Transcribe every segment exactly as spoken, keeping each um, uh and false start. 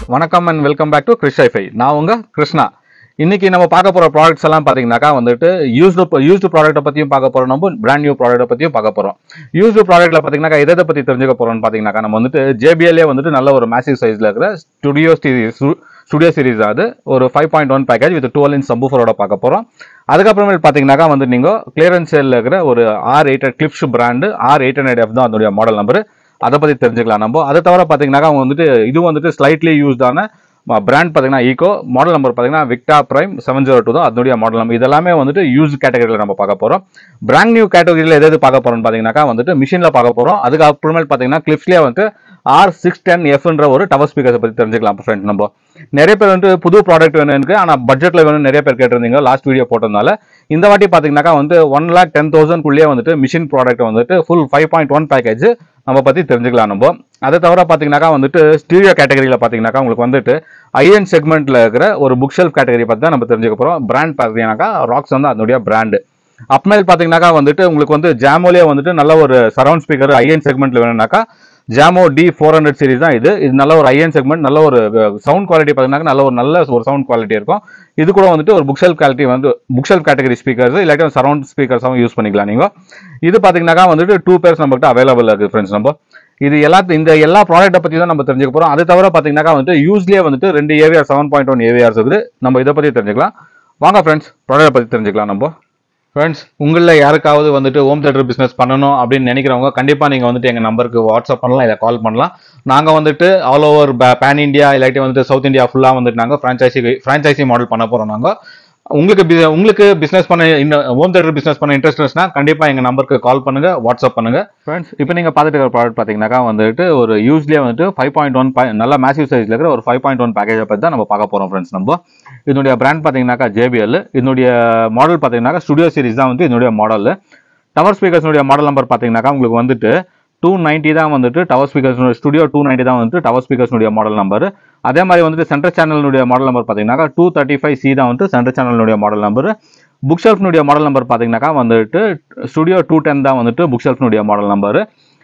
வணக்கம் and welcome back to Chris hifi. நான் உங்க கிருஷ்ணா. இன்னைக்கு நம்ம பார்க்க போற ப்ராடக்ட்ஸ் எல்லாம் பாத்தீங்கன்னாக்கா வந்துட்டு யூஸ்டு யூஸ்டு ப்ராடக்ட்டை பத்தியும் பார்க்க போறோம், நம்ம பிராண்ட் நியூ ப்ராடக்ட்டை பத்தியும் பார்க்க போறோம். யூஸ்டு ப்ராடக்ட்ல பாத்தீங்கன்னா எதை பத்தி தெரிஞ்சுக்க போறோம்னு பாத்தீங்கன்னா நம்ம வந்துட்டு ஜேபிஎல்லே வந்துட்டு நல்ல ஒரு மேசிவ் சைஸ்ல இருக்கிற ஸ்டுடியோ சீரிஸ் ஸ்டுடியோ சீரிஸ் ஆகுது ஒரு five point one package with twelve inch சப்வூஃபரோட பார்க்க போறோம். அதுக்கப்புறமேல் பாத்தீங்கன்னாக்கா வந்து நீங்க கிளியரன்ஸ் சேல்ல இருக்கிற ஒரு R eight Klipsch brand R eight hundred F தான் அதனுடைய மாடல் நம்பர். அதை பத்தி தெரிஞ்சுக்கலாம் நம்ம. அதை தவிர பாத்தீங்கன்னா அவங்க வந்துட்டு இது வந்துட்டு ஸ்லைட்லி யூஸ்டான பிராண்ட் பார்த்தீங்கன்னா ஈகோ, மாடல் நம்பர் பார்த்தீங்கன்னா Victa prime seven zero two தான் அதனுடைய மாடல் நம்பர். இதெல்லாமே வந்துட்டு யூஸ் கேட்டகரியில் நம்ம பார்க்க போகிறோம். பிராண்ட் நியூ கேட்டகரியில் எது எது பார்க்க போகிறோம்னு பார்த்தீங்கன்னாக்கா வந்துட்டு மிஷினில் பார்க்க போகிறோம். அதுக்கப்புறமேல் பார்த்தீங்கன்னா கிளிப்ஸ்லேயே வந்து ஆர் சிக்ஸ் டென் எஃப்ன்ற ஒரு டவர் ஸ்பீக்கர்ஸை பற்றி தெரிஞ்சுக்கலாம் ஃப்ரெண்ட். நம்ம நிறைய பேர் வந்து புது ப்ராடக்ட் வேணும் எனக்கு, ஆனால் பட்ஜெட்டில் வேணும் நிறைய பேர் கேட்டிருந்தீங்க லாஸ்ட் வீடியோ போட்டதுனால. இந்த வாட்டி பார்த்தீங்கன்னாக்கா வந்து ஒன் லேக் டென் தௌசண்ட்குள்ளேயே வந்துட்டு மிஷின் ப்ராடக்ட் வந்துட்டு full five point one package நம்ம பற்றி தெரிஞ்சுக்கலாம் நம்ம. அதை தவிர பார்த்தீங்கன்னாக்கா வந்துட்டு ஸ்டீரியோ கேட்டகரியில் பார்த்தீங்கன்னாக்கா உங்களுக்கு வந்துட்டு ஐஎன் செக்மெண்ட்ல இருக்கிற ஒரு புக் ஷெல்ஃப் கேட்டகரி பற்றி தான் நம்ம தெரிஞ்சுக்க போகிறோம். பிராண்ட் பார்த்தீங்கன்னாக்கா ராக்ஸ் வந்து அதனுடைய பிராண்டு. அப்மேல் பார்த்தீங்கன்னாக்கா வந்துட்டு உங்களுக்கு வந்து ஜாமோலேயே வந்துட்டு நல்ல ஒரு சரௌண்ட் ஸ்பீக்கர் ஐஎன் செக்மெண்ட்ல வேணும்னாக்கா Jamo D four hundred series தான் இது. இது நல்ல ஒரு ஐஎன் செக்மெண்ட், நல்ல ஒரு சவுண்ட் குவாலிட்டி பார்த்தீங்கன்னா நல்ல ஒரு நல்ல ஒரு சவுண்ட் குவாலிட்டி இருக்கும். இது கூட வந்துட்டு ஒரு புக் ஷெல்ஃப் குவாலிட்டி வந்து புக் ஷெல்ஃப் கேட்டகரி ஸ்பீக்கர்ஸ் இல்லாட்டி சரௌண்ட் ஸ்பீக்கர்ஸாகவும் யூஸ் பண்ணிக்கலாம் நீங்கள். இது பார்த்தீங்கன்னாக்கா வந்துட்டு டூ பேர்ஸ் நம்மகிட்ட அவைலபிள் இருக்குது ஃப்ரெண்ட்ஸ். நம்ம இது எல்லா இந்த எல்லா ப்ராடக்ட்டை பற்றி தான் நம்ம தெரிஞ்சுக்க போகிறோம். அது தவிர பார்த்தீங்கன்னாக்கா வந்துட்டு யூஸ்லேயே வந்துட்டு ரெண்டு AVR seven point one AVRs இருக்குது. நம்ம இதை பற்றி தெரிஞ்சுக்கலாம். வாங்க ஃப்ரெண்ட்ஸ் ப்ராடக்ட்டை பற்றி தெரிஞ்சுக்கலாம் நம்ம. ஃப்ரெண்ட்ஸ், உங்களில் யாருக்காவது வந்துட்டு ஹோம் தியேட்டர் பிஸ்னஸ் பண்ணணும் அப்படின்னு நினைக்கிறவங்க கண்டிப்பாக நீங்கள் வந்துட்டு எங்கள் நம்பருக்கு வாட்ஸ்அப் பண்ணலாம், இல்லை கால் பண்ணலாம். நாங்கள் வந்துட்டு ஆல் ஓவர் பேன் இந்தியா இல்லாட்டி வந்துட்டு சவுத் இந்தியா ஃபுல்லாக வந்துட்டு நாங்கள் ஃப்ரான்ச்சைசி ஃப்ரான்ச்சைசி மாடல் பண்ண போகிறோம். நாங்கள் உங்களுக்கு உங்களுக்கு பிஸ்னஸ் பண்ண ஹோம் தியேட்டர் பிஸ்னஸ் பண்ண இன்ட்ரெஸ்ட் இருந்துச்சுன்னா கண்டிப்பாக எங்கள் நம்பருக்கு கால் பண்ணுங்க, வாட்ஸ்அப் பண்ணுங்க. ஃப்ரெண்ட்ஸ், இப்போ நீங்கள் பார்த்துட்டு இருக்கிற ப்ராடக்ட் பார்த்தீங்கன்னாக்கா வந்துட்டு ஒரு யூஸ்லேயே வந்துட்டு ஃபைவ் பாயிண்ட் ஒன் நல்ல மேசிவ் சைஸில் இருக்கிற ஒரு ஃபைவ் பாயிண்ட் ஒன் பேக்கேஜை பற்றி தான் நம்ம பார்க்க போகிறோம் ஃப்ரெண்ட்ஸ். நம்ம இதனுடைய பிராண்ட் பார்த்தீங்கன்னாக்கா ஜேபிஎல். இதனுடைய மாடல் பார்த்தீங்கன்னாக்கா ஸ்டுடியோ சீரிஸ் தான் வந்து இதனுடைய மாடல். டவர் ஸ்பீக்கர்ஸ்னுடைய மாடல் நம்பர் பார்த்தீங்கன்னாக்கா உங்களுக்கு வந்துட்டு டூ நைன்ட்டி தான் வந்துட்டு tower speakers studio two ninety தான் வந்துட்டு டவர் ஸ்பீக்கர்ஸ்னுடைய மாடல் நம்பர். அதே மாதிரி வந்துட்டு சென்ட்ரல் சேனலுடைய மாடல் நம்பர் பார்த்தீங்கன்னாக்கா டூ தேர்ட்டி ஃபைவ் சி தான் வந்துட்டு சென்ட்ரல் சேனலுடைய மாடல் நம்பர். புக் ஷெல்ஃப்னுடைய மாடல் நம்பர் பார்த்தீங்கன்னாக்கா வந்துட்டு ஸ்டுடியோ டூ டென் தான் வந்துட்டு புக் ஷெல்ஃப்னுடைய மாடல் நம்பர்.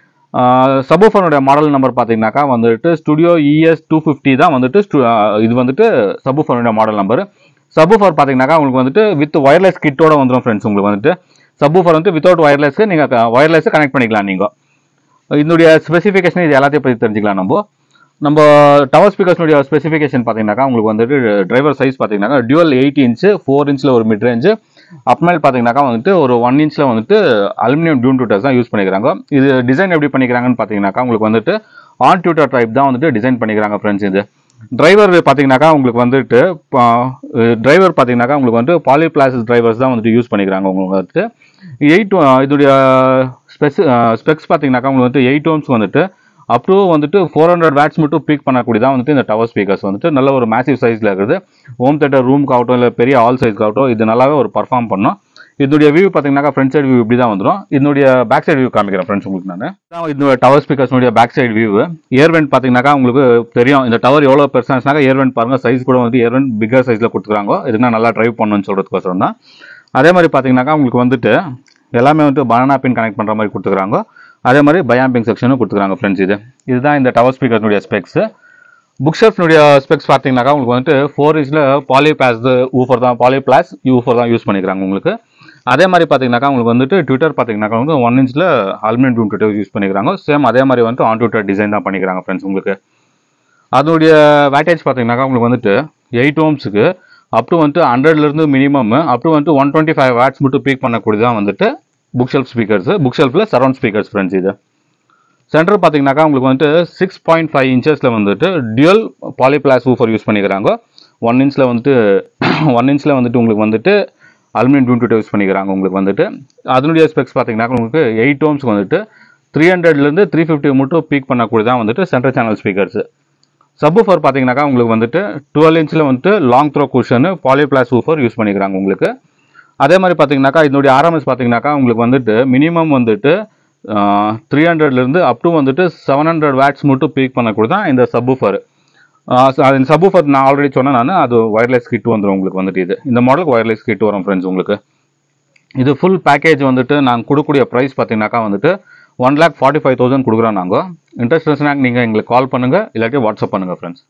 சப்வூஃபருடைய மாடல் நம்பர் பார்த்தீங்கன்னாக்கா வந்துட்டு ஸ்டுடியோ இஎஸ் டூ ஃபிஃப்டி தான் வந்துட்டு இது வந்துட்டு சப்வூஃபருடைய மாடல் நம்பர். சப்வூஃபர் பார்த்தீங்கன்னாக்கா உங்களுக்கு வந்துட்டு வித் ஒயர்லெஸ் கிட்டோட வந்துடும் ஃப்ரெண்ட்ஸ். உங்களுக்கு வந்துட்டு சப்வூஃபர் வந்து வித்தவுட் ஒயர்லெஸ்க்கு நீங்கள் ஒயர்லெஸ் கனெக்ட் பண்ணிக்கலாம். நீங்கள் இதனுடைய ஸ்பெசிஃபிகேஷன் இது எல்லாத்தையும் பற்றி தெரிஞ்சுக்கலாம். நம்ம நம்ம டவர் ஸ்பீக்கர்ஸ்னுடைய ஸ்பெசிஃபிகேஷன் பார்த்தீங்கன்னாக்கா உங்களுக்கு வந்துட்டு டிரைவர் சைஸ் பார்த்தீங்கன்னாக்கா டியூவல் எயிட் இன்ச்சு ஃபோர் இன்ச்சில் ஒரு மிட் ரேஞ்சு. அப்மேல் பார்த்தீங்கன்னாக்கா வந்துட்டு ஒரு ஒன் இன்ச்சில் வந்துட்டு அலுமினியம் டியூன் டியூட்டர்ஸ் தான் யூஸ் பண்ணிக்கிறாங்க. இது டிசைன் எப்படி பண்ணிக்கிறாங்கன்னு பார்த்தீங்கன்னாக்கா உங்களுக்கு வந்துட்டு ஆன் டியூட்டர் டைப் தான் வந்துட்டு டிசைன் பண்ணிக்கிறாங்க ஃப்ரெண்ட்ஸ். இது டிரைவர் பார்த்தீங்கன்னாக்கா உங்களுக்கு வந்துட்டு டிரைவர் பார்த்தீங்கன்னாக்கா உங்களுக்கு வந்துட்டு பாலிபிளாஸ்டிக் டிரைவர்ஸ் தான் வந்துட்டு யூஸ் பண்ணிக்கிறாங்க. உங்களுக்கு வந்துட்டு எயிட் இதோடைய ஸ்பெஸ் ஸ்பெக்ஸ் பார்த்தீங்கன்னாக்கா உங்களுக்கு வந்துட்டு எயிட் ஓம்ஸ் வந்துட்டு அப் டு வந்துட்டு ஃபோர் ஹண்ட்ரட் வேட்ஸ் மட்டும் பீக் பண்ணக்கூடியதான் வந்துட்டு இந்த டவர் ஸ்பீக்கர்ஸ் வந்துட்டு நல்ல ஒரு மேசிவ் சைஸில் இருக்குது. ஹோம் தேட்டர் ரூம்க்கு ஆகட்டும் இல்லை பெரிய ஆல் சைஸ்க்கு ஆகட்டும் இது நல்லாவே ஒரு பர்ஃபார்ம் பண்ணோம். இதனுடைய வியூ பார்த்தீங்கன்னாக்கா ஃப்ரண்ட் சைடு வியூ இப்படி தான் வந்துடும். இதனுடைய பேக் சைடு வியூ காமிக்கிறேன் ஃப்ரெண்ட்ஸ் உங்களுக்கு. நான் இதனுடைய டவர் ஸ்பீக்கர்ஸ்னுடைய பேக் சைடு வியூ ஏர்வெண்ட் பார்த்தீங்கன்னாக்கா உங்களுக்கு தெரியும் இந்த டவர் எவ்வளோ பெருசாச்சுனாக்கா ஏர்வெண்ட் பாருங்கள் சைஸ் கூட வந்து ஏர்வெண்ட் பிக்கர் சைஸில் கொடுத்துருக்காங்க. இதுனா நல்லா ட்ரைவ் பண்ணணும்னு சொல்கிறதுக்கோசரம் தான். அதே மாதிரி பார்த்தீங்கன்னாக்கா உங்களுக்கு வந்துட்டு எல்லாமே வந்துட்டு பனானா பின் கனெக்ட் பண்ணுற மாதிரி கொடுத்துருக்காங்க. அதே மாதிரி பயாம்பிங் செக்ஷனும் கொடுத்துருக்காங்க ஃப்ரெண்ட்ஸ். இது இதுதான் இந்த டவர் ஸ்பீக்கர்னுடைய ஸ்பெக்ஸ். புக் ஷெல்ஃப்னுடைய ஸ்பெக்ஸ் பார்த்தீங்கன்னாக்கா உங்களுக்கு வந்துட்டு ஃபோர் இன்ச்சில் பாலிபிளாஸ் ஊஃபர் தான் பாலிபிளாஸ் ஊஃபர் தான் யூஸ் பண்ணிக்கிறாங்க உங்களுக்கு. அதே மாதிரி பார்த்தீங்கன்னாக்கா உங்களுக்கு வந்துட்டு ட்விட்டர் பார்த்தீங்கன்னாக்கா வந்து ஒன் இன்ச்சில் அலுமினியம் டியூன் ட்விட்டர் யூஸ் பண்ணிக்கிறாங்க. சேம் அதே மாதிரி வந்துட்டு ஆன் ட்விட்டர் டிசைன் தான் பண்ணிக்கிறாங்க ஃப்ரெண்ட்ஸ் உங்களுக்கு. அதனுடைய வேட்டேஜ் பார்த்தீங்கன்னாக்கா உங்களுக்கு வந்துட்டு எயிட் ஓம்ஸுக்கு அப் டு வந்துட்டு ஹண்ட்ரட்லேருந்து மினிமம் அப் டு வந்துட்டு ஒன் டுவெண்ட்டி ஃபைவ் வேட்ஸ் மட்டும் பீக் பண்ணக்கூடியதான் வந்துட்டு புக் ஷெல்ஃப் ஸ்பீக்கர்ஸ். புக் ஷெல்ஃபில் சரௌண்ட் ஸ்பீக்கர்ஸ் ஃப்ரெண்ட்ஸ். இது சென்டர் பார்த்தீங்கன்னாக்கா உங்களுக்கு வந்துட்டு சிக்ஸ் பாயிண்ட் ஃபைவ் இன்ச்சஸில் வந்துட்டு டியூவல் பாலிபிளாஸ் ஊஃபர் யூஸ் பண்ணிக்கிறாங்க. ஒன் இன்ச்சில் வந்துட்டு ஒன் இன்ச்சில் வந்துட்டு உங்களுக்கு வந்துட்டு அலுமினியம் டியூன் ட்விட்டர் யூஸ் பண்ணிக்கிறாங்க உங்களுக்கு வந்துட்டு. அதனுடைய ஸ்பெக்ஸ் பார்த்தீங்கன்னாக்கா உங்களுக்கு எயிட் ஓம்ஸ்க்கு வந்துட்டு த்ரீ ஹண்ட்ரட்லேருந்து த்ரீ ஃபிஃப்டி மட்டும் பீக் பண்ணக்கூடியதான் வந்துட்டு சென்ட்ரல் சேனல் ஸ்பீக்கர்ஸ். சப்வூஃபர் பார்த்தீங்கன்னாக்கா உங்களுக்கு வந்துட்டு டுவெல் இன்ச்சில் வந்துட்டு long throw cushion polyplas woofer use பண்ணிக்கிறாங்க உங்களுக்கு. அதே மாதிரி பார்த்தீங்கன்னாக்கா இதனுடைய ஆர்எம்எஸ் பார்த்தீங்கன்னாக்கா உங்களுக்கு வந்துட்டு மினிமம் வந்துட்டு த்ரீ ஹண்ட்ரட்லேருந்து அப் டு வந்துட்டு செவன் ஹண்ட்ரட் வேட்ஸ் மட்டும் பீக் பண்ணக்கூட தான் இந்த சப்வூஃபர். இந்த சப்வூஃபர் நான் ஆல்ரெடி சொன்னேன் நான், அது ஒயர்லெஸ் கிட் வந்துடும் உங்களுக்கு வந்துட்டு. இது இந்த மாடலுக்கு ஒயர்லெஸ் கிட் வரும் ஃப்ரெண்ட்ஸ் உங்களுக்கு. இது ஃபுல் பேக்கேஜ் வந்துட்டு நாங்கள் கொடுக்கக்கூடிய ப்ரைஸ் பார்த்தீங்கன்னாக்கா வந்துட்டு one lakh forty five thousand கொடுக்குறோம் நாங்கள். இன்ட்ரெஸ்ட் இருந்துச்சுன்னா நீங்கள் எங்களுக்கு கால் பண்ணுங்கள், இல்லாட்டி வாட்ஸ்அப் பண்ணுங்கள் ஃப்ரெண்ட்ஸ்.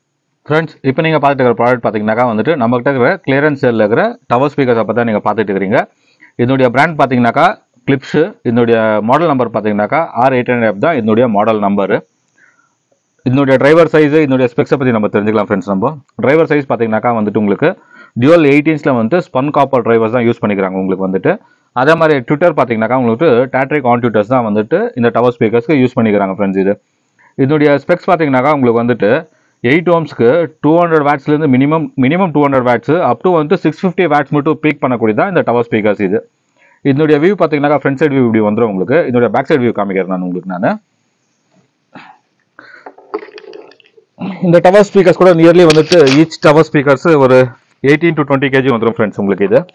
ஃப்ரெண்ட்ஸ், இப்போ நீங்கள் பார்த்துட்டு இருக்கிற ப்ராடக்ட் பார்த்தீங்கன்னாக்கா வந்துட்டு நம்மகிட்ட இருக்கிற கிளியரன்ஸ் சேலில் இருக்கிற டவர் ஸ்பீக்கர்ஸ் அப்போ தான் நீங்கள் பார்த்துட்டு இருக்கிறீங்க. இதனுடைய பிராண்ட் பார்த்தீங்கன்னாக்கா கிளிப்ஸு. இதனுடைய மாடல் நம்பர் பார்த்தீங்கன்னாக்கா ஆர் எயிட் ஹண்ட்ரட் தான் இதனுடைய மாடல் நம்பரு. இதனுடைய டிரைவர் சைஸு, இதனுடைய ஸ்பெக்ஸை பற்றி நம்ம தெரிஞ்சுக்கலாம் ஃப்ரெண்ட்ஸ். நம்ம டிரைவர் சைஸ் பார்த்தீங்கன்னாக்கா வந்துட்டு உங்களுக்கு டியூவல் எயிட்டீன்ஸில் வந்து ஸ்பன் காப்பர் டிரைவர்ஸ் தான் யூஸ் பண்ணிக்கிறாங்க உங்களுக்கு வந்துட்டு. அதே மாதிரி ட்விட்டர் பார்த்தீங்கன்னாக்கா உங்களுக்கு டேட்ரிக் ஆன் ட்விட்டர்ஸ் தான் வந்துட்டு இந்த டவர் ஸ்பீக்கர்ஸ்க்கு யூஸ் பண்ணிக்கிறாங்க ஃப்ரெண்ட்ஸ். இது இதனுடைய ஸ்பெக்ஸ் பார்த்தீங்கன்னாக்கா உங்களுக்கு வந்துட்டு எயிட் ஓம்ஸ்க்கு டூ ஹண்ட்ரட் வேட்ஸ்லேருந்து minimum minimum two hundred watts up to வந்து சிக்ஸ் ஃபிஃப்டி வேட்ஸ் மட்டும் பீக் பண்ணக்கூடியதான் இந்த டவர் ஸ்பீக்கர்ஸ். இது இதனுடைய வியூ பார்த்தீங்கன்னாக்கா ஃப்ரண்ட் சைட் வியூ இப்படி வந்துடும் உங்களுக்கு. இதனுடைய பேக் சைட் வியூ காமிக்கிறேன் நான் உங்களுக்கு. நான் இந்த டவர் ஸ்பீக்கர்ஸ் கூட நியர்லி வந்துட்டு ஈச் டவர் ஸ்பீக்கர்ஸ் ஒரு எயிட்டீன் டு டுவெண்ட்டி கேஜி வந்துடும் ஃப்ரெண்ட்ஸ் உங்களுக்கு. இது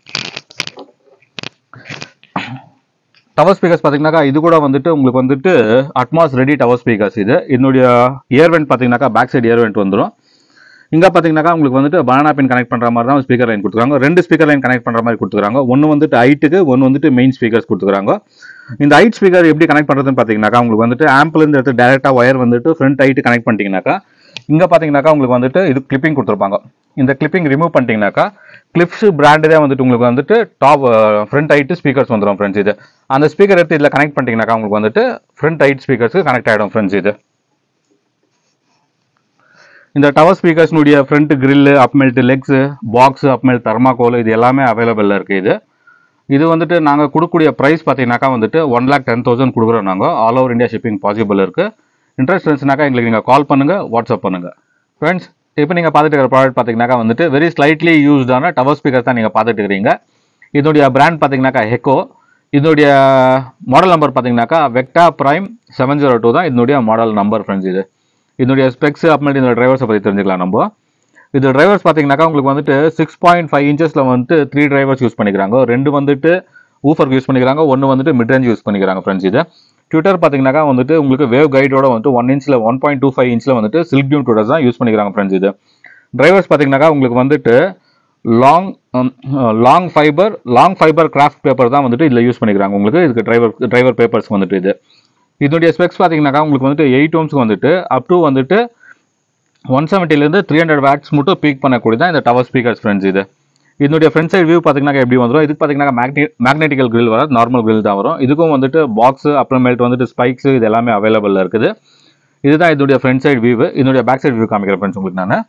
டவர் ஸ்பீக்கர்ஸ் பார்த்தீங்கன்னாக்கா இது கூட வந்துட்டு உங்களுக்கு வந்துட்டு அட்மாஸ் ரெடி டவர் ஸ்பீக்கர்ஸ். இது இதனுடைய இயர் வெண்ட் பார்த்தீங்கன்னாக்கா பேக் சைடு இயர் வெண்ட் வந்துடும். இங்கே பார்த்தீங்கன்னாக்கா உங்களுக்கு வந்துட்டு பனானா பின் கனெக்ட் பண்ணுற மாதிரி தான் ஸ்பீக்கர் லைன் கொடுத்துருக்காங்க. ரெண்டு ஸ்பீக்கர் லைன் கனெக்ட் பண்ணுற மாதிரி கொடுத்துருக்காங்க. ஒன்று வந்துட்டு ஹைட்டுக்கு, ஒன்று வந்துட்டு மெயின் ஸ்பீக்கர்ஸ் கொடுத்துருக்காங்க. இந்த ஹைட் ஸ்பீக்கர் எப்படி கனெக்ட் பண்ணுறதுன்னு பார்த்தீங்கன்னாக்கா உங்களுக்கு வந்துட்டு ஆம்பிள்லேருந்து எடுத்து டேரெக்டாக ஒயர் வந்துட்டு ஃப்ரண்ட் ஹைட்டு கனெக்ட் பண்ணிட்டீங்கன்னாக்கா இங்கே பார்த்தீங்கன்னாக்கா உங்களுக்கு வந்துட்டு இது கிளிப்பிங் கொடுத்துருப்பாங்க. இந்த கிளிப்பிங் ரிமூவ் பண்ணிட்டீங்கன்னாக்கா கிளிப்ஸ் பிராண்டு தான் வந்துட்டு உங்களுக்கு வந்துட்டு டாப் ஃப்ரண்ட் ஹைட்டு ஸ்பீக்கர்ஸ் வந்துடும் ஃப்ரெண்ட்ஸ். இது அந்த ஸ்பீக்கர் எடுத்து இதில் கனெக்ட் பண்ணிட்டீங்கன்னாக்கா உங்களுக்கு வந்துட்டு ஃப்ரண்ட் ஹைட் ஸ்பீக்கர்ஸ்க்கு கனெக்ட் ஆகிடும் ஃப்ரெண்ட்ஸ். இது இந்த டவர் ஸ்பீக்கர்ஸ்னுடைய ஃப்ரண்ட் கிரில், அப்மெல்ட் லெக்ஸு, பாக்ஸு, அப்மெல்ட் தர்மாகோல் இது எல்லாமே அவைலபிளில் இருக்குது. இது இது வந்துட்டு நாங்கள் கொடுக்கக்கூடிய ப்ரைஸ் பார்த்தீங்கன்னாக்கா வந்துட்டு ஒன் லேக் டென் தௌசண்ட் கொடுக்குறோம். நாங்கள் all over India shipping possible இருக்குது. இன்ட்ரெஸ்ட் இருந்துச்சுனாக்கா எங்களுக்கு நீங்கள் கால் பண்ணுங்கள், வாட்ஸ்அப் பண்ணுங்கள். ஃப்ரெண்ட்ஸ், இப்போ நீங்கள் பார்த்துட்டு இருக்கிற ப்ராடக்ட் பார்த்தீங்கன்னாக்கா வந்துட்டு வெரி ஸ்லைட்லி யூஸ்டான டவர் ஸ்பீக்கர்ஸ் தான் நீங்கள் பார்த்துட்டு இருக்கிறீங்க. இதனுடைய பிராண்ட் பார்த்தீங்கன்னாக்கா ஹெக்கோ. இதனுடைய மாடல் நம்பர் பார்த்தீங்கன்னாக்கா Vecta prime seven zero two தான் இதனுடைய மாடல் நம்பர் ஃப்ரெண்ட்ஸ். இது இதனுடைய ஸ்பெக்ஸ் அப்புறமேட்டு இந்த டிரைவர்ஸை பற்றி தெரிஞ்சுக்கலாம் நம்ம. இது டிரைவர்ஸ் பார்த்தீங்கன்னாக்கா உங்களுக்கு வந்துட்டு சிக்ஸ் பாயிண்ட் ஃபைவ் இன்ச்சஸில் வந்துட்டு த்ரீ டிரைவர்ஸ் யூஸ் பண்ணிக்கிறாங்க. ரெண்டு வந்துட்டு ஊஃபருக்கு யூஸ் பண்ணிக்கிறாங்க, ஒன்று வந்துட்டு மிட் ரேஞ்ச் யூஸ் பண்ணிக்கிறாங்க ஃப்ரெண்ட்ஸ். இது ட்விட்டர் பார்த்தீங்கன்னாக்கா வந்துட்டு உங்களுக்கு வேவ் கைடோட வந்துட்டு ஒன் இன்ச்சில் ஒன் பாயிண்ட் டூ ஃபைவ் இன்ச்சில் வந்துட்டு சில்க் டியூன் ட்விட்டர்ஸ் தான் யூஸ் பண்ணிக்கிறாங்க ஃப்ரெண்ட்ஸ். இது டிரைவர்ஸ் பார்த்தீங்கன்னாக்கா உங்களுக்கு வந்துட்டு long long fibre long fibre kraft paper தான் வந்துட்டு இதில் யூஸ் பண்ணிக்கிறாங்க உங்களுக்கு. இதுக்கு டிரைவர் டிரைவர் பேப்பர்ஸ் வந்துட்டு இது இதனுடைய ஸ்பெக்ஸ் பார்த்தீங்கன்னாக்கா உங்களுக்கு வந்துட்டு எயிட் ஓம்ஸ்க்கு வந்துட்டு அப் டு வந்துட்டு ஒன் செவன்ட்டிலேருந்து த்ரீ ஹண்ட்ரட் வேட்ஸ் மட்டும் பீக் பண்ணக்கூடிய தான் இந்த டவர் ஸ்பீக்கர்ஸ் ஃப்ரெண்ட்ஸ். இது இதனுடைய ஃப்ரண்ட் சைட் வியூ பார்த்தீங்கன்னா எப்படி வந்துடும். இதுக்கு பார்த்தீங்கன்னா மேக்னெட் மேக்னெட்டிக்கல் கிரில் வராது, நார்மல் கிரில் தான் வரும். இதுக்கும் வந்துட்டு பாக்ஸு அப்புறமேட்டு வந்துட்டு ஸ்பைக்ஸு இது எல்லாமே அவைலபிளில் இருக்குது. இதுதான் இதனுடைய ஃப்ரண்ட் சைட் வியூ. இதனுடைய பேக் சைட் வியூ காமிக்கிறேன் ஃப்ரெண்ட்ஸ் உங்களுக்கு. நான்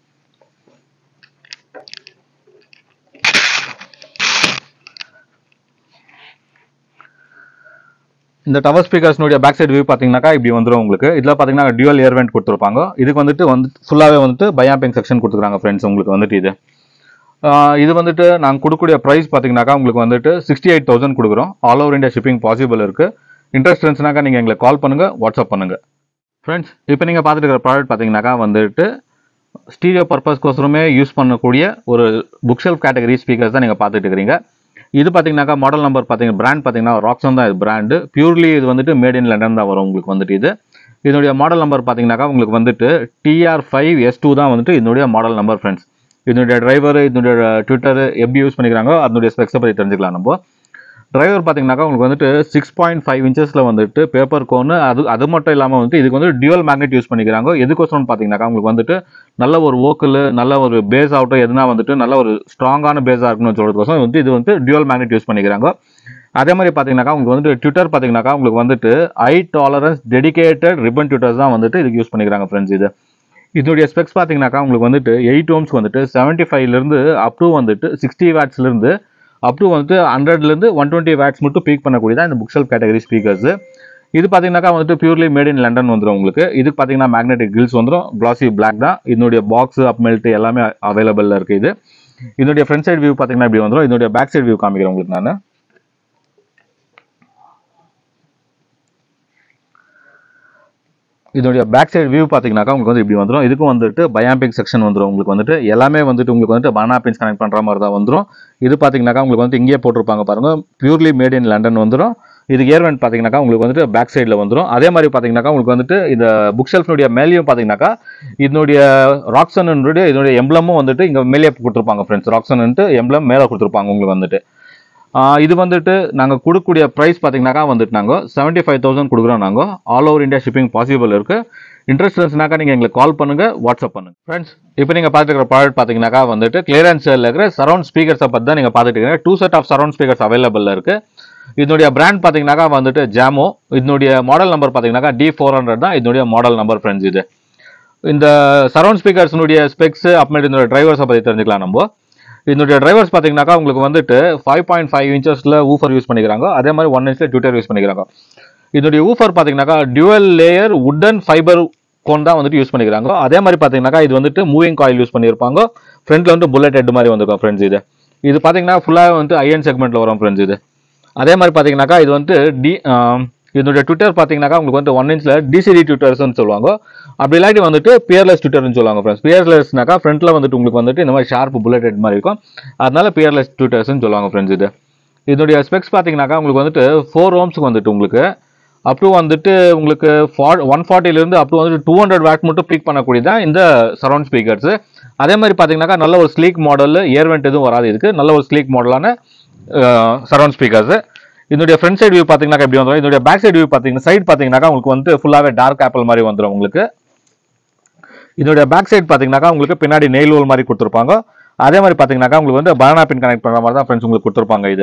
இந்த டவர் ஸ்பீக்கர்ஸ்னுடைய பேக் சைட் வியூ பார்த்தீங்கன்னாக்கா இப்படி வந்துடும் உங்களுக்கு. இதில் பார்த்தீங்கன்னா டியூவல் இயர் வெண்ட் கொடுத்துருப்பாங்க. இதுக்கு வந்துட்டு வந்து ஃபுல்லாகவே வந்துட்டு பயாம்பிங் செக்ஷன் கொடுத்துருக்காங்க ஃப்ரெண்ட்ஸ் உங்களுக்கு வந்துட்டு. இது இது வந்துட்டு நாங்கள் கொடுக்கக்கூடிய ப்ரைஸ் பார்த்தீங்கன்னாக்கா உங்களுக்கு வந்துட்டு சிக்ஸ்டி எயிட் தௌசண்ட் கொடுக்குறோம். All over India shipping possible இருக்குது. இன்ட்ரெஸ்ட் இருந்துச்சுனாக்கா நீங்கள் எங்களுக்கு கால் பண்ணுங்கள், வாட்ஸ்அப் பண்ணுங்கள். ஃப்ரெண்ட்ஸ், இப்போ நீங்கள் பார்த்துட்டு இருக்கிற ப்ராடக்ட் பார்த்தீங்கன்னாக்கா வந்துட்டு ஸ்டீரியோ பர்பஸ்க்கோசரமே யூஸ் பண்ணக்கூடிய ஒரு புக் ஷெல்ஃப் கேட்டகரி ஸ்பீக்கர்ஸ் தான் நீங்கள் பார்த்துட்டு இருக்கிறீங்க. இது பார்த்தீங்கன்னாக்கா மாடல் நம்பர் பார்த்தீங்கன்னா பிராண்ட் பார்த்தீங்கன்னா ராக்ஸன் தான் இது பிராண்டு. பியூர்லி இது வந்துட்டு மேட் இன் லண்டன் தான் வரும் உங்களுக்கு வந்துட்டு. இது இதனுடைய மாடல் நம்பர் பார்த்தீங்கன்னாக்கா உங்களுக்கு வந்துட்டு டிஆர் ஃபைவ் எஸ் டூ தான் வந்துட்டு இதனுடைய மாடல் நம்பர் ஃப்ரெண்ட்ஸ். இதனுடைய டிரைவர், இதனுடைய ட்விட்டர் எப்படி யூஸ் பண்ணிக்கிறாங்க அதனுடைய ஸ்பெக்ஸை பற்றி தெரிஞ்சுக்கலாம் நம்ம. டிரைவர் பார்த்தீங்கன்னாக்கா உங்களுக்கு வந்துட்டு சிக்ஸ் பாயிண்ட் ஃபைவ் இன்ச்சஸில் வந்துட்டு பேப்பர் கோனு, அது அது மட்டும் இல்லாமல் வந்துட்டு இதுக்கு வந்து டியூவல் மேக்னெட் யூஸ் பண்ணிக்கிறாங்க. எதுக்கோசரம்னு பார்த்தீங்கன்னாக்கா உங்களுக்கு வந்துட்டு நல்ல ஒரு வோக்கல், நல்ல ஒரு பேஸ் ஆகட்டும், எதுனா வந்துட்டு நல்ல ஒரு ஸ்ட்ராங்கான பேஸாக இருக்குன்னு சொல்கிறதுக்கோசரம் வந்து இது வந்து டியூவல் மேக்னெட் யூஸ் பண்ணிக்கிறாங்க. அதே மாதிரி பார்த்தீங்கன்னாக்கா உங்களுக்கு வந்துட்டு ட்விட்டர் பார்த்தீங்கன்னாக்கா உங்களுக்கு வந்துட்டு high tolerance dedicated ribbon tweeters தான் வந்துட்டு இதுக்கு யூஸ் பண்ணிக்கிறாங்க ஃப்ரெண்ட்ஸ். இது இதனுடைய ஸ்பெக்ஸ் பார்த்தீங்கன்னாக்கா உங்களுக்கு வந்துட்டு எயிட் ஓம்ஸ்க்கு வந்துட்டு செவன்ட்டி ஃபைவ்லேருந்து அப் டு வந்துட்டு சிக்ஸ்டி வேட்ஸ்லேருந்து அப் டு வந்துட்டு ஹண்ட்ரட்லேருந்து ஒன் டுவெண்ட்டி வேட்ஸ் மட்டும் பீக் பண்ணக்கூடியதான் இந்த புக் ஷெல்ஃப் கேட்டகரி ஸ்பீக்கர்ஸ். இது பார்த்தீங்கன்னாக்கா வந்துட்டு பியூர்லி மேட் இன் லண்டன் வந்துடும் உங்களுக்கு. இதுக்கு பார்த்தீங்கன்னா மேக்னெட்டிக் கில்ஸ் வந்துடும், கிளாசி பிளாக் தான். இதனுடைய பாக்ஸ் அப்மெல்ட் எல்லாமே அவைலபிளில் இருக்குது. இது இதனுடைய ஃப்ரண்ட் சைட் வியூ பார்த்தீங்கன்னா இப்படி வந்துடும். இதனுடைய பேக் சைட் வியூ காமிக்கிறேன் உங்களுக்கு. நான் இதனுடைய பேக் சைடு வியூ பார்த்தீங்கன்னாக்கா உங்களுக்கு வந்து இப்படி வந்துடும். இதுக்கும் வந்துட்டு பயாம்பிக் செக்ஷன் வந்துடும் உங்களுக்கு வந்துட்டு. எல்லாமே வந்துட்டு உங்களுக்கு வந்துட்டு பனானா பின்ஸ் கனெக்ட் பண்ணுற மாதிரி தான் வந்துடும். இது பார்த்தீங்கன்னாக்கா உங்களுக்கு வந்து இங்கேயே போட்டிருப்பாங்க பாருங்கள், பியூர்லி மேட் இன் லண்டன் வந்துடும். இது இயர் வெண்ட் பார்த்தீங்கன்னாக்கா உங்களுக்கு வந்துட்டு பேக் சைடில் வந்துடும். அதே மாதிரி பார்த்தீங்கன்னாக்கா உங்களுக்கு வந்துட்டு இந்த புக் ஷெல்ஃப்னுடைய மேலேயும் பார்த்தீங்கன்னாக்கா இதனுடைய ராக்ஸனுடைய இதனுடைய எம்ப்ளமும் வந்துட்டு இங்கே மேலே கொடுத்துருப்பாங்க ஃப்ரெண்ட்ஸ். ராக்ஸன்ட்டு எம்ப்ளம் மேலே கொடுத்துருப்பாங்க உங்களுக்கு வந்துட்டு. இது வந்துட்டு நாங்கள் கொடுக்கக்கூடிய ப்ரைஸ் பார்த்தீங்கன்னாக்கா வந்துட்டு நாங்கள் செவன்ட்டி ஃபைவ் தௌசண்ட் கொடுக்குறோம். நாங்கள் all over India shipping possible இருக்குது. இன்ட்ரெஸ்ட் இருந்துச்சுனாக்கா நீங்கள் எங்களுக்கு கால் பண்ணுங்க, வாட்ஸ்அப் பண்ணுங்க. ஃப்ரெண்ட்ஸ், இப்போ நீங்கள் பார்த்துக்கிற ப்ராடக்ட் பார்த்தீங்கன்னாக்கா வந்துட்டு கிளியரன்ஸ் சேலில் இருக்கிற சரௌண்ட் ஸ்பீக்கர்ஸை பற்றி தான் நீங்கள் பார்த்துட்டு இருக்கீங்க. Two set of surround speakers available இருக்கு. இதனுடைய பிராண்ட் பார்த்தீங்கன்னாக்கா வந்துட்டு ஜாமோ. இதனுடைய மாடல் நம்பர் பார்த்தீங்கன்னாக்கா டி ஃபோர் ஹண்ட்ரட் தான் இதனுடைய மாடல் நம்பர். ஃப்ரெண்ட்ஸ், இது இந்த சரௌண்ட் ஸ்பீக்கர்ஸ்னுடைய ஸ்பெக்ஸ் அப்புறமேட்டு இதனுடைய டிரைவர்ஸை பற்றி தெரிஞ்சுக்கலாம். நம்ம இதனுடைய டிரைவர்ஸ் பார்த்தீங்கன்னாக்கா உங்களுக்கு வந்துட்டு ஃபைவ் பாயிண்ட் ஃபைவ் இன்ச்சஸில் ஊஃபர் யூஸ் பண்ணிக்கிறாங்க. அதே மாதிரி ஒன் இன்ச்சில் ட்விட்டர் யூஸ் பண்ணிக்கிறாங்க. இதனுடைய ஊஃபர் பார்த்தீங்கன்னாக்கா dual layer wooden fibre cone தான் வந்துட்டு யூஸ் பண்ணிக்கிறாங்க. அதே மாதிரி பார்த்தீங்கன்னாக்கா இது வந்துட்டு மூவிங் காயில் யூஸ் பண்ணியிருப்பாங்க. ஃப்ரண்ட்ல வந்து புல்லட் ஹெட் மாதிரி வந்திருக்கும். ஃப்ரெண்ட்ஸ், இது இது பார்த்தீங்கன்னா ஃபுல்லாக வந்து ஐஎன் செக்மெண்ட்டில் வரும். ஃப்ரெண்ட்ஸ், இது அதே மாதிரி பார்த்தீங்கன்னாக்கா இது வந்து டி இதனுடைய ட்விட்டர் பார்த்தீங்கன்னாக்கா உங்களுக்கு வந்து ஒன் இன்ச்சில் டிசிடி ட்விட்டர்ஸ்னு சொல்லுவாங்க. அப்படி இல்லாட்டி வந்துட்டு பியர்லெஸ் ட்விட்டர்னு சொல்லுவாங்க. ஃப்ரெண்ட்ஸ், பியர்லெஸ்னாக்கா ஃப்ரண்ட்ல வந்துட்டு உங்களுக்கு வந்துட்டு இந்த மாதிரி ஷார்ப் புல்லட் ஹெட் மாதிரி இருக்கும். அதனால பியர்லெஸ் ட்விட்டர்ஸ்னு சொல்லுவாங்க. ஃப்ரெண்ட்ஸ், இது இதனுடைய ஸ்பெக்ஸ் பார்த்தீங்கன்னாக்கா உங்களுக்கு வந்துட்டு ஃபோர் ஓம்ஸுக்கு வந்துட்டு உங்களுக்கு அப் டு வந்துட்டு உங்களுக்கு ஒன் ஃபார்ட்டிலேருந்து அப் டு வந்துட்டு டூ ஹண்ட்ரட் வாட் மட்டும் பீக் பண்ணக்கூடியதான் இந்த சரௌண்ட் ஸ்பீக்கர்ஸ். அதே மாதிரி பார்த்தீங்கன்னாக்கா நல்ல ஒரு ஸ்லீக் மாடல், ஏர்வெண்ட் எதுவும் வராது. இதுக்கு நல்ல ஒரு ஸ்லீக் மாடலான சரௌண்ட் ஸ்பீக்கர்ஸ். இதனுடைய ஃப்ரண்ட் சைடு வியூ பார்த்தீங்கன்னா எப்படி வந்துடும். இதனுடைய பேக் சைடு வியூ பார்த்தீங்கன்னா சைடு பார்த்தீங்கன்னாக்கா உங்களுக்கு வந்து ஃபுல்லாகவே டார்க் ஆப்பிள் மாதிரி வந்துடும். உங்களுக்கு இதனுடைய பேக் சைடு பார்த்தீங்கன்னாக்கா உங்களுக்கு பின்னாடி நெயில் ஹோல் மாதிரி கொடுத்துருப்பாங்க. அதே மாதிரி பார்த்தீங்கன்னாக்கா உங்களுக்கு வந்து பனானா பின் கனெக்ட் பண்ணுற மாதிரி தான் ஃப்ரெண்ட்ஸ் உங்களுக்கு கொடுத்துருப்பாங்க. இது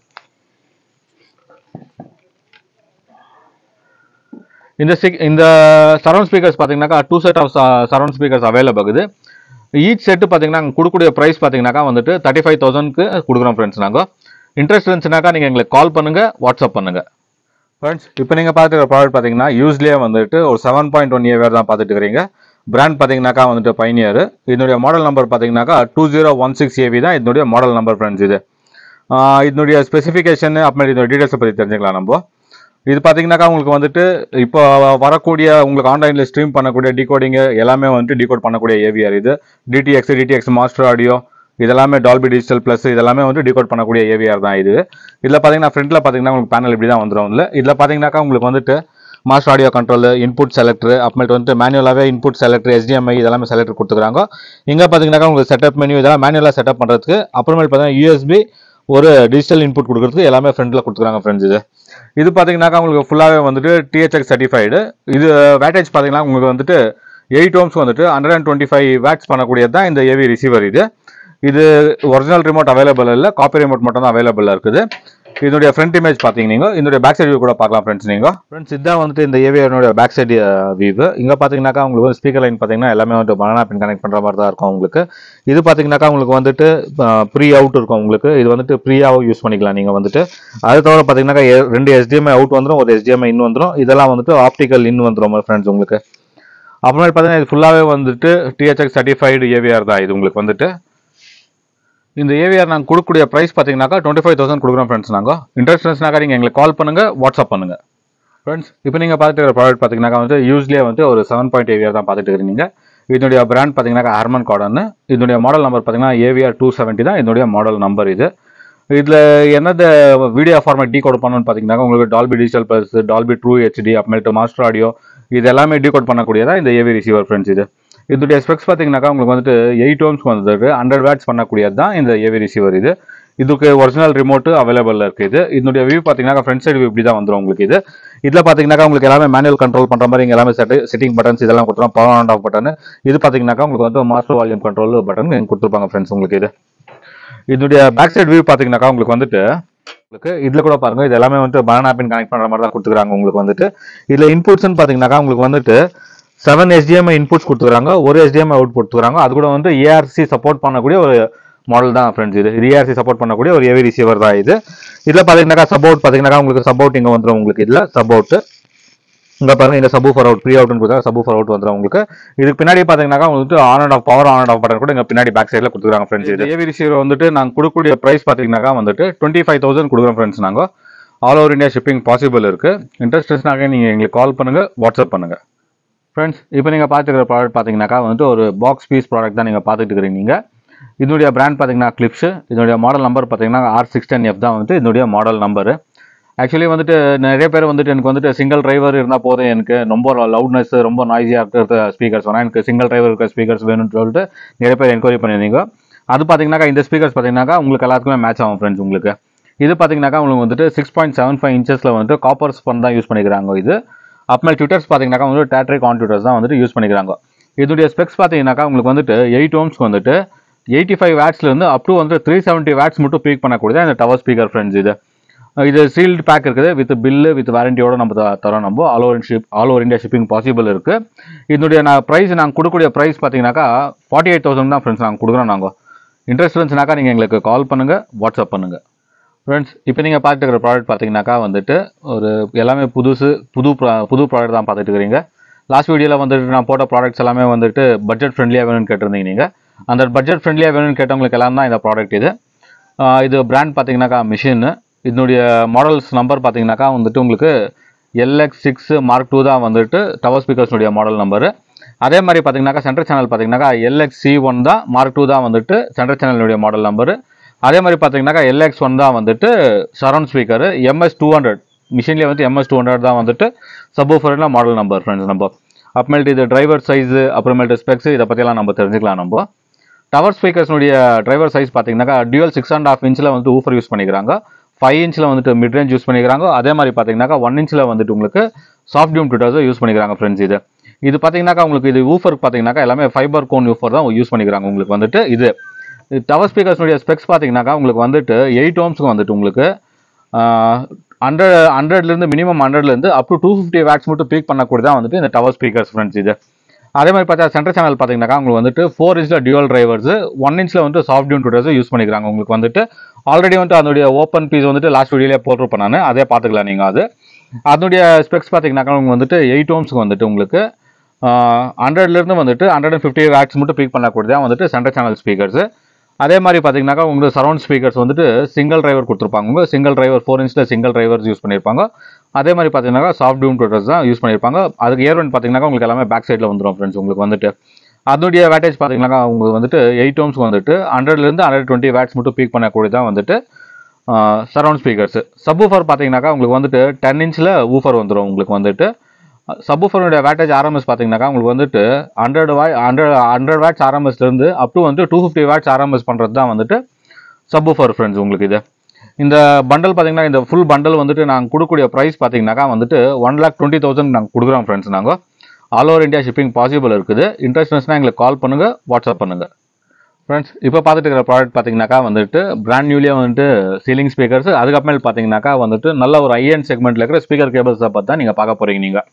இந்த இந்த சரௌண்ட் ஸ்பீக்கர்ஸ் பார்த்தீங்கன்னாக்கா two set of surround speakers available இருக்குது. ஈச் செட்டு பார்த்தீங்கன்னா நாங்கள் கொடுக்கக்கூடிய ப்ரைஸ் பார்த்தீங்கன்னாக்கா வந்துட்டு தேர்ட்டி ஃபைவ் தௌசண்ட்க்கு கொடுக்குறோம். ஃப்ரெண்ட்ஸ், நாங்கள் இன்ட்ரெஸ்ட் இருந்துச்சுனாக்கா நீங்கள் எங்களுக்கு கால் பண்ணுங்க, வாட்ஸ்அப் பண்ணுங்க. ஃப்ரெண்ட்ஸ், இப்போ நீங்கள் பார்த்துக்கிற ப்ராடக்ட் பார்த்தீங்கன்னா யூஸ்லேயே வந்துட்டு ஒரு செவன் பாயிண்ட் ஒன் ஏ தான் பார்த்துட்டு இருக்கிறீங்க. பிராண்ட் பார்த்தீங்கன்னாக்கா வந்துட்டு பைனியர். இதனுடைய மாடல் நம்பர் பார்த்தீங்கன்னாக்கா two zero one six AV தான் இதனுடைய மாடல் நம்பர். ஃப்ரெண்ட்ஸ், இது இதனுடைய ஸ்பெசிஃபிகேஷன் அப்புறம் இதோட டீடைல்ஸை பற்றி தெரிஞ்சுக்கலாம். நம்ம இது பார்த்தீங்கன்னாக்கா உங்களுக்கு வந்துட்டு இப்போ வரக்கூடிய உங்களுக்கு ஆன்லைனில் ஸ்ட்ரீம் பண்ணக்கூடிய டிகோடிங்கு எல்லாமே வந்துட்டு டிகோட் பண்ணக்கூடிய ஏவிஆர். இது டிடிஎக்ஸ் டிடிஎக்ஸ் மாஸ்டர் ஆடியோ இதெல்லாமே டால்பி டிஜிட்டல் ப்ளஸ் இதெல்லாமே வந்து டிகோட் பண்ணக்கூடிய ஏவிஆர் தான் இது. இதில் பார்த்தீங்கன்னா ஃப்ரண்ட்டில் பார்த்தீங்கன்னா உங்களுக்கு பேனல் இப்படி தான் வந்துடும். இல்லை இதில் பார்த்தீங்கன்னாக்கா உங்களுக்கு வந்துட்டு master audio control, input selector, அப்புறமேட்டு வந்துட்டு மேனுவலாகவே இன்புட் செலக்டர், எஸ்டிஎம்ஐ இதெல்லாமே செலக்டர் கொடுத்துருக்காங்க. இங்கே பார்த்தீங்கன்னாக்கா உங்களுக்கு செட்டப் மெனு இதெல்லாம் மேனுவலாக செட்டப் பண்ணுறதுக்கு, அப்புறமேட்டு பார்த்தீங்கன்னா யூஎஸ்பி ஒரு டிஜிட்டல் இன்புட் கொடுக்குறதுக்கு எல்லாமே ஃப்ரண்ட்டில் கொடுத்துருக்காங்க. ஃப்ரெண்ட்ஸ், இது இது பார்த்தீங்கன்னாக்கா உங்களுக்கு ஃபுல்லாகவே வந்துட்டு டிஹெச்எக்ஸ் சர்டிஃபைடு. இது வேட்டேஜ் பார்த்தீங்கன்னா உங்களுக்கு வந்துட்டு எயிட் ஓம்ஸ் வந்துட்டு hundred and twenty five watts பண்ணக்கூடியது தான் இந்த ஏவி ரிசீவர். இது இது ஒரிஜினல் ரிமோட் அவைலபிள் இல்லை, காப்பி ரிமோட் மட்டும் தான் அவைலபிள் இருக்குது. இதனுடைய ஃப்ரண்ட் இமேஜ் பார்த்தீங்க நீங்கள் இதனுடைய பேக் சைடு வியூ கூட பார்க்கலாம். ஃப்ரெண்ட்ஸ், நீங்கள் ஃப்ரெண்ட்ஸ் இதுதான் வந்துட்டு இந்த ஏவிஆருடைய பேக் சைடு வியூ. இங்கே பார்த்தீங்கன்னாக்கா உங்களுக்கு வந்து ஸ்பீக்கர் லைன் பார்த்தீங்கன்னா எல்லாமே வந்துட்டு பனானா பின் கனெக்ட் பண்ணுற மாதிரி தான் இருக்கும். உங்களுக்கு இது பார்த்தீங்கன்னாக்கா உங்களுக்கு வந்துட்டு ப்ரீ அவுட் இருக்கும். உங்களுக்கு இது வந்துட்டு ப்ரீயாகவும் யூஸ் பண்ணிக்கலாம். நீங்கள் வந்துட்டு அது தவிர பார்த்தீங்கன்னாக்கா ரெண்டு எஸ்டிஎம்ஐ அவுட் வந்துடும், ஒரு எஸ்டிஎம்ஐ இன் வந்துடும். இதெல்லாம் வந்துட்டு ஆப்டிக்கல் இன் வந்துடும் ஃப்ரெண்ட்ஸ் உங்களுக்கு. அப்புறமேட்டு பார்த்தீங்கன்னா இது ஃபுல்லாகவே வந்துட்டு டிஹெச்எக்ஸ் சர்டிஃபைடு ஏவிஆர் தான். இது உங்களுக்கு வந்துட்டு இந்த ஏவிஆர் நாங்கள் கொடுக்கக்கூடிய ப்ரைஸ் பார்த்தீங்கன்னாக்கா டுவெண்ட்டி ஃபைவ் தௌசண்ட் கொடுக்குறோம். ஃப்ரெண்ட்ஸ், நாங்கள் இன்ட்ரெஸ்ட் இருந்துச்சுனாக்கா நீங்கள் எங்களுக்கு கால் பண்ணுங்கள், வாட்ஸ்அப் பண்ணுங்கள். ஃப்ரெண்ட்ஸ், இப்போ நீங்கள் பார்த்துட்டு இருக்கிற ப்ராடக்ட் பார்த்தீங்கன்னாக்கா வந்து யூஸ்லேயே வந்து ஒரு செவன் பாயிண்ட் ஏவிஆர் தான் பார்த்துட்டு இருக்கிறீங்க. இதனுடைய பிராண்ட் பார்த்தீங்கன்னாக்கா ஹார்மன் கார்டன். இதனுடைய மாடல் நம்பர் பார்த்தீங்கன்னா ஏவிஆர் டூ செவன்ட்டி தான் இதனுடைய மாடல் நம்பர். இது இதில் என்னது வீடியோ ஃபார்மேட் டீ கோட் பண்ணணும்னு பார்த்தீங்கன்னாக்கா உங்களுக்கு Dolby digital plus, Dolby true HD, அப்புறமேட்டு மாஸ்டர் ஆடியோ இது எல்லாமே டீ கோட் பண்ணக்கூடியதான் இந்த ஏவி ரிசீவர். ஃப்ரெண்ட்ஸ், இது இதனுடைய ஸ்பெக்ஸ் பார்த்தீங்கன்னாக்கா உங்களுக்கு வந்துட்டு எயிட் ஓம்ஸ்க்கு வந்துட்டு ஹண்ட்ரட் வேட்ஸ் பண்ணக்கூடியது தான் இந்த ஏவி ரிசீவர். இது இதுக்கு ஒரிஜினல் ரிமோட்டு அவைலபிள் இருக்குது. இதனுடைய வியூ பார்த்தீங்கன்னா ஃப்ரண்ட் சைடு வியூ இப்படி தான் வந்துடும் உங்களுக்கு. இது இதில் பார்த்தீங்கன்னாக்கா உங்களுக்கு எல்லாமே மேனுவல் கண்ட்ரோல் பண்ணுற மாதிரி இங்கே எல்லாமே செட் செட்டிங் பட்டன்ஸ் இதெல்லாம் கொடுத்துருவோம். Power on off button. இது பார்த்தீங்கன்னாக்கா உங்களுக்கு வந்து மாஸ்டர் வால்யூம் கண்ட்ரோல் பட்டன் கொடுத்துருப்பாங்க. ஃப்ரெண்ட்ஸ், உங்களுக்கு இது இதனுடைய பேக் சைடு வியூ பார்த்தீங்கன்னாக்கா உங்களுக்கு வந்துட்டு உங்களுக்கு இதில் கூட பாருங்கள் இது எல்லாமே வந்துட்டு பனானா பின் கனெக்ட் பண்ணுற மாதிரி தான் கொடுத்துருக்காங்க. உங்களுக்கு வந்துட்டு இதில் இன்புட்ஸ்ன்னு பார்த்தீங்கன்னாக்கா உங்களுக்கு வந்துட்டு செவன் எஸ்டிஎம்ஐ இன்புட்ஸ் கொடுத்துருக்காங்க, ஒரு எஸ்டிஎம்ஐ அவுட் கொடுத்துருக்காங்க. அது கூட வந்து ஏஆர்சி சப்போர்ட் பண்ணக்கூடிய ஒரு மாடல் தான். ஃப்ரெண்ட்ஸ், இது ஏஆர்சி சப்போர்ட் பண்ணக்கூடிய ஒரு ஏவி ரிசீவர் தான். இது இதில் பார்த்தீங்கன்னாக்கா சப்போர்ட் பார்த்தீங்கன்னாக்கா உங்களுக்கு சப்போர்ட் இங்கே வந்துடும். உங்களுக்கு இதில் சப்போர்ட் இங்கே பாருங்க, இந்த சபூ ஃபர் அவுட் ப்ரீ அவுட்னு கொடுத்தா சபூ ஃபர் அவுட் வந்துடும் உங்களுக்கு. இதுக்கு பின்னாடி பார்த்தீங்கன்னாக்கா வந்துட்டு on and off power on and off button கூட இங்கே பின்னாடி பேக் சைடில் கொடுத்துருக்காங்க. ஃப்ரெண்ட்ஸ், இது ஏவி ரிசீவர் வந்துட்டு நாங்கள் கொடுக்கக்கூடிய ப்ரைஸ் பார்த்தீங்கன்னாக்கா வந்துட்டு டுவெண்ட்டி ஃபைவ் தௌசண்ட் கொடுக்குறோம். ஃப்ரெண்ட்ஸ், நாங்கள் all over India shipping possible இருக்குது. இன்ட்ரெஸ்ட்னாக்க நீங்கள் எங்களுக்கு கால் பண்ணுங்கள், வாட்ஸ்அப் பண்ணுங்கள். ஃப்ரெண்ட்ஸ், இப்போ நீங்கள் பார்த்துக்கிற ப்ராடக்ட் பார்த்தீங்கன்னாக்கா வந்துட்டு ஒரு பாக்ஸ் பீஸ் ப்ராடக்ட் தான் நீங்கள் பார்த்துட்டு இருக்கிறீங்க. இதனுடைய பிராண்ட் பார்த்தீங்கன்னா கிளிப்ஸ். இதனுடைய மாடல் நம்பர் பார்த்தீங்கன்னா ஆர் சிக்ஸ் டென் எஃப் தான் வந்துட்டு இதனுடைய மாடல் நம்பரு. ஆக்சுவலி வந்துட்டு நிறைய பேர் வந்துட்டு எனக்கு வந்துட்டு சிங்கிள் டிரைவர் இருந்தால் போதும், எனக்கு ரொம்ப லவுட்னஸ் ரொம்ப நாய்ஸியாக இருக்கிற ஸ்பீக்கர்ஸ் வேணால், எனக்கு சிங்கிள் டிரைவர் இருக்கிற ஸ்பீக்கர்ஸ் வேணும்னு சொல்லிட்டு நிறைய பேர் என்கொயரி பண்ணியிருந்தீங்க. அது பார்த்தீங்கன்னாக்கா இந்த ஸ்பீக்கர்ஸ் பார்த்தீங்கன்னாக்கா உங்களுக்கு எல்லாத்துக்குமே மேட்ச் ஆகும். ஃப்ரெண்ட்ஸ், உங்களுக்கு இது பார்த்தீங்கன்னாக்கா உங்களுக்கு வந்துட்டு சிக்ஸ் பாயிண்ட் செவன் ஃபைவ் இன்ச்சஸில் வந்துட்டு காப்பர் ஸ்பன் தான் யூஸ் பண்ணிக்கிறாங்க. இது அப்புறமேல் ட்விட்டர்ஸ் பார்த்தீங்கன்னாக்கா வந்து டேட்ரிக் ஆன் ட்விட்டர்ஸ் தான் வந்துட்டு யூஸ் பண்ணிக்கிறாங்க. இதனுடைய ஸ்பெக்ஸ் பார்த்தீங்கன்னாக்கா உங்களுக்கு வந்துட்டு எயிட் ஓம்ஸ்க்கு வந்துட்டு எயிட்டி ஃபைவ் வேட்ஸ்லேருந்து அப் டு வந்து த்ரீ செவன்ட்டி வேட்ஸ் மட்டும் பீக் பண்ணக்கூடிய இந்த டவர் ஸ்பீக்கர் ஃப்ரெண்ட்ஸ். இது இது சீல்டு பேக் இருக்குது, வித் பில்லு வித் வாரண்டியோட நம்ம தரோம். நம்ம all over ship all over India shipping possible இருக்குது. இதனுடைய நான் ப்ரைஸ் நாங்கள் கொடுக்கக்கூடிய ப்ரைஸ் பார்த்தீங்கன்னாக்கா ஃபார்ட்டி எயிட் தௌசண்ட் தான் ஃப்ரெண்ட்ஸ் நாங்கள் கொடுக்குறோம். நாங்கள் இன்ட்ரெஸ்ட் இருந்துச்சுனாக்கா நீங்கள் எங்களுக்கு கால் பண்ணுங்கள், வாட்ஸ்அப் பண்ணுங்கள். ஃப்ரெண்ட்ஸ் இப்போ நீங்கள் பார்த்துட்டு இருக்கிற ப்ராடக்ட் பார்த்தீங்கன்னாக்கா வந்துட்டு ஒரு எல்லாமே புதுசு புது புது ப்ராடக்ட் தான் பார்த்துட்டு இருக்கிறீங்க. லாஸ்ட் வீடியோவில் வந்துட்டு நான் போட்ட ப்ராடக்ட்ஸ் எல்லாமே வந்துட்டு பட்ஜெட் ஃப்ரெண்ட்லியாக வேணும்னு கேட்டிருந்தீங்க. நீங்கள் அந்த பட்ஜெட் ஃப்ரெண்ட்லியாக வேணும்னு கேட்டவங்களுக்கு எல்லாம் தான் இந்த ப்ராடக்ட். இது இது பிராண்ட் பார்த்தீங்கன்னாக்கா மிஷின். இதனுடைய மாடல்ஸ் நம்பர் பார்த்தீங்கன்னாக்கா வந்துட்டு உங்களுக்கு எல்எக்ஸ் சிக்ஸ் மார்க் டூ தான் வந்துட்டு டவர் ஸ்பீக்கர்ஸ்னுடைய மாடல் நம்பரு. அதே மாதிரி பார்த்தீங்கன்னாக்கா சென்ட்ரல் சேனல் பார்த்தீங்கன்னாக்கா எல்எக்ஸ் சி ஒன் தான் மார்க் டூ தான் வந்துட்டு சென்ட்ரல் சேனலுடைய மாடல் நம்பரு. அதே மாதிரி பார்த்தீங்கன்னாக்கா எல்எக்ஸ் ஒன் தான் வந்துட்டு surround speaker. MS two hundred மிஷின்லேயே வந்து எம்எஸ் டூ ஹண்ட்ரட் தான் வந்துட்டு சப்வூஃபர்ல மாடல் நம்பர் ஃப்ரெண்ட்ஸ். நம்ம அப்புறமேட்டு இது டிரைவர் சைஸு அப்புறமேட்டு ஸ்பெக்ஸ் இதை பற்றியெல்லாம் நம்ம தெரிஞ்சுக்கலாம். நம்ம டவர் ஸ்பீக்கர்ஸ்னுடைய டிரைவர் சைஸ் பார்த்தீங்கன்னாக்கா டியூவல் சிக்ஸ் அண்ட் ஹாஃப் இன்ச்சில் வந்து ஊஃபர் யூஸ் பண்ணிக்கிறாங்க, ஃபைவ் இன்ச்சில் வந்துட்டு மிட் ரேஞ்ச் யூஸ் பண்ணிக்கிறாங்க. அதே மாதிரி பார்த்தீங்கன்னாக்கா ஒன் இன்ச்சில் வந்துட்டு உங்களுக்கு சாஃப்ட் டியூம் ட்விட்டர்ஸை யூஸ் பண்ணிக்கிறாங்க ஃப்ரெண்ட்ஸ். இது இது பார்த்தீங்கன்னாக்கா உங்களுக்கு இது ஊஃபர் பார்த்தீங்கன்னாக்கா எல்லாமே ஃபைபர் கோன் ஊஃபர் தான் யூஸ் பண்ணிக்கிறாங்க உங்களுக்கு வந்துட்டு. இது டவர் ஸ்பீக்கர்ஸ்னுடைய ஸ்பெக்ஸ் பார்த்தீங்கன்னாக்கா உங்களுக்கு வந்துட்டு எயிட் ஓம்ஸ்க்கு வந்துட்டு உங்களுக்கு ஹண்ட்ரட் ஹண்ட்ரட்லேருந்து மினிமம் ஹண்ட்ரட்லேருந்து up to two fifty watts மட்டும் பீக் பண்ணக்கூடியதான் வந்துட்டு இந்த டவர் ஸ்பீக்கர்ஸ் ஃப்ரெண்ட்ஸ். இது அதே மாதிரி பார்த்தா சென்ட்ரல் சேனல் பார்த்தீங்கன்னாக்கா உங்களுக்கு வந்துட்டு ஃபோர் இன்ச்சில் டியூவல் டிரைவர்ஸ், ஒன் இன்ச்சில் வந்துட்டு சாஃப்ட் டியூன் ட்விட்டர்ஸ் யூஸ் பண்ணிக்கிறாங்க உங்களுக்கு வந்துட்டு. ஆல்ரெடி வந்துட்டு அதனுடைய ஓப்பன் பீஸ் வந்துட்டு லாஸ்ட் வீடியோலேயே போட்டிருப்பேன் நான், அதே பார்த்துக்கலாம் நீங்கள். அது அதனுடைய ஸ்பெக்ஸ் பார்த்தீங்கன்னாக்கா உங்களுக்கு வந்துட்டு எயிட் ஓம்ஸ்க்கு வந்துட்டு உங்களுக்கு ஹண்ட்ரட்லேருந்து வந்துட்டு ஹண்ட்ரட் அண்ட் ஃபிஃப்டி வேட்ஸ் மட்டும் பீக் பண்ணக்கூடியதான் வந்துட்டு சென்ட்ரல் சேனல் ஸ்பீக்கர்ஸ். அதே மாதிரி பார்த்தீங்கன்னாக்கா உங்களுக்கு சரௌண்ட் ஸ்பீக்கர்ஸ் வந்துட்டு சிங்கிள் டிரைவர் கொடுத்துருப்பாங்க. உங்கள் சிங்கிள் டிரைவர் ஃபோர் இன்ச்சில் சிங்கிள் டிரைவர்ஸ் யூஸ் பண்ணியிருப்பாங்க. அதே மாதிரி பார்த்தீங்கன்னாக்கா சாஃப்ட் டியூன் ட்விட்டர்ஸ் தான் யூஸ் பண்ணியிருப்பாங்க. அதுக்கு ஏர் ஒன் பார்த்தீங்கன்னாக்கா உங்களுக்கு எல்லாமே பேக் சைடில் வந்துடும் ஃப்ரெண்ட்ஸ். உங்களுக்கு வந்துட்டு அதனுடைய வேட்டேஜ் பார்த்தீங்கன்னாக்கா உங்களுக்கு வந்துட்டு எயிட் ஓம்ஸ்க்கு வந்துட்டு ஹண்ட்ரட்லேருந்து ஹண்ட்ரட் டுவெண்ட்டி வேட்ஸ் மட்டும் பீக் பண்ணக்கூடியதான் வந்துட்டு சரௌண்ட் ஸ்பீக்கர்ஸ். சப்வூஃபர் பார்த்தீங்கன்னாக்கா உங்களுக்கு வந்துட்டு டென் இன்ச்சில் ஊஃபர் வந்துடும் உங்களுக்கு வந்துட்டு. சப்வூஃபருடைய வேட்டேஜ் ஆர்எம்எஸ் பார்த்தீங்கன்னாக்கா உங்களுக்கு வந்துட்டு ஹண்ட்ரட் வா ஹண்ட்ரட் ஹண்ட்ரட் வேட்ஸ் ஆர்எம்எஸ்லேருந்து அப் டு வந்து டூ ஃபிஃப்டி வேட்ஸ் ஆர்எம்எஸ் பண்ணுறது தான் வந்துட்டு சப்வூஃபர் ஃப்ரெண்ட்ஸ் உங்களுக்கு. இது இந்த பண்டல் பார்த்தீங்கன்னா இந்த ஃபுல் பண்டல் வந்துட்டு நாங்கள் கொடுக்கக்கூடிய ப்ரைஸ் பார்த்தீங்கன்னாக்கா வந்துட்டு ஒன் லேக் டுவெண்ட்டி தௌசண்ட் நாங்கள் கொடுக்குறோம் ஃப்ரெண்ட்ஸ். நாங்கள் all over India shipping possible இருக்குது. இன்ட்ரெஸ்ட்னா எங்களுக்கு கால் பண்ணுங்கள், வாட்ஸ்அப் பண்ணுங்கள் ஃப்ரெண்ட்ஸ். இப்போ பார்த்துட்டு இருக்கிற ப்ராடக்ட் பார்த்தீங்கன்னாக்கா வந்துட்டு பிராண்ட் நியூலியாக வந்துட்டு சீலிங் ஸ்பீக்கர்ஸ். அதுக்கப்புறமேல் பார்த்தீங்கன்னாக்கா வந்துட்டு நல்ல ஒரு ஐஎன் செக்மெண்ட்டில் இருக்கிற ஸ்பீக்கர் கேபிள்ஸை பார்த்தா நீங்கள் பார்க்க போகிறீங்க. நீங்கள்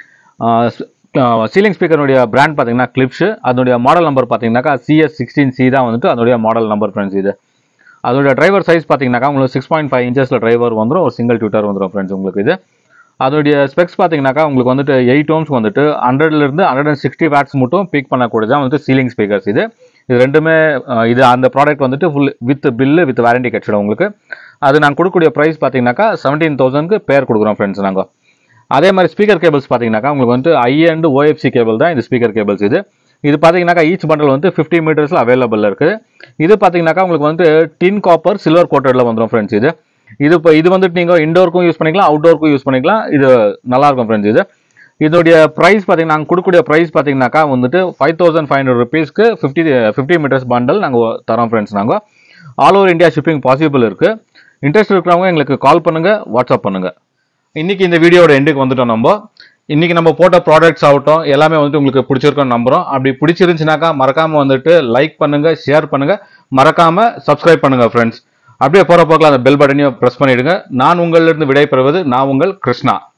சீலிங் ஸ்பீக்கருடைய பிராண்ட் பார்த்தீங்கன்னா கிளிப்ஸ். அதனுடைய மாடல் நம்பர் பார்த்தீங்கன்னாக்கா சிஎஸ் சிக்ஸ்டீன் சி தான் வந்துட்டு அதனுடைய மாடல் நம்பர் ஃப்ரெண்ட்ஸ். இது அதோட டிரைவர் சைஸ் பார்த்தீங்கன்னாக்கா உங்களுக்கு சிக்ஸ் பாயிண்ட் ஃபைவ் இன்ச்சஸில் டிரைவர் வந்துடும், ஒரு சிங்கிள் ட்விட்டர் வந்துடும் ஃப்ரெண்ட்ஸ் உங்களுக்கு. இது அதோடைய ஸ்பெக்ஸ் பார்த்தீங்கன்னாக்கா உங்களுக்கு வந்துட்டு எயிட் ஓம்ஸ்க்கு வந்துட்டு ஹண்ட்ரட்லேருந்து ஹண்ட்ரட் அண்ட் சிக்ஸ்டி வேட்ஸ் மட்டும் பீக் பண்ணக்கூடியதான் வந்துட்டு சீலிங் ஸ்பீக்கர்ஸ். இது இது ரெண்டுமே இது அந்த ப்ராடக்ட் வந்துட்டு full with bill with warranty கிடச்சிடும் உங்களுக்கு. அது நாங்கள் கொடுக்கக்கூடிய ப்ரைஸ் பார்த்தீங்கன்னாக்கா செவன்டீன் தௌசண்ட்க்கு பேர் கொடுக்குறோம் ஃப்ரெண்ட்ஸ் நாங்கள். அதே மாதிரி ஸ்பீக்கர் கேபிள்ஸ் பார்த்தீங்கன்னாக்கா உங்களுக்கு வந்துட்டு ஐ அண்ட் ஓஎஃப்சி கேபிள் தான் இந்த ஸ்பீக்கர் கேபிள்ஸ். இது இது பார்த்தீங்கன்னாக்கா ஈச் பண்டல் வந்து ஃபிஃப்டி மீட்டர்ஸில் அவைலபிள் இருக்குது. இது பார்த்தீங்கன்னாக்கா உங்களுக்கு வந்து டின் காப்பர் சில்வர் கோட்டடில் வந்துடும் ஃப்ரெண்ட்ஸ். இது இது இப்போ இது வந்துட்டு நீங்கள் இண்டோருக்கும் யூஸ் பண்ணிக்கலாம், அவுட்டோருக்கும் யூஸ் பண்ணிக்கலாம். இது நல்லாயிருக்கும் ஃப்ரெண்ட்ஸ். இது இதோடைய ப்ரைஸ் பார்த்தீங்கன்னா நாங்கள் கொடுக்கக்கூடிய ப்ரைஸ் பார்த்தீங்கன்னாக்கா வந்துட்டு ஃபைவ் தௌசண்ட் ஃபைவ் ஹண்ட்ரட் ருபீஸ்க்கு ஃபிஃப்டி ஃபிஃப்டி மீட்டர்ஸ் பண்டல் நாங்கள் தரோம் ஃப்ரெண்ட்ஸ். நாங்கள் all over India shipping possible இருக்குது. இன்ட்ரெஸ்ட் இருக்கிறவங்க எங்களுக்கு கால் பண்ணுங்கள், வாட்ஸ்அப் பண்ணுங்கள். இன்றைக்கி இந்த வீடியோட எண்டுக்கு வந்துட்டோம். நம்ம இன்றைக்கி நம்ம போட்ட ப்ராடக்ட்ஸ் ஆகட்டும் எல்லாமே வந்துட்டு உங்களுக்கு பிடிச்சிருக்கோன்னு நம்புகிறோம். அப்படி பிடிச்சிருந்துச்சுனாக்கா மறக்காமல் வந்துட்டு லைக் பண்ணுங்கள், ஷேர் பண்ணுங்கள், மறக்காமல் சப்ஸ்கிரைப் பண்ணுங்கள் ஃப்ரெண்ட்ஸ். அப்படியே போகிற போக்கில் அந்த பெல் பட்டனையும் ப்ரெஸ் பண்ணிவிடுங்க. நான் உங்களிலிருந்து விடை பெறுவது நான் உங்கள் கிருஷ்ணா.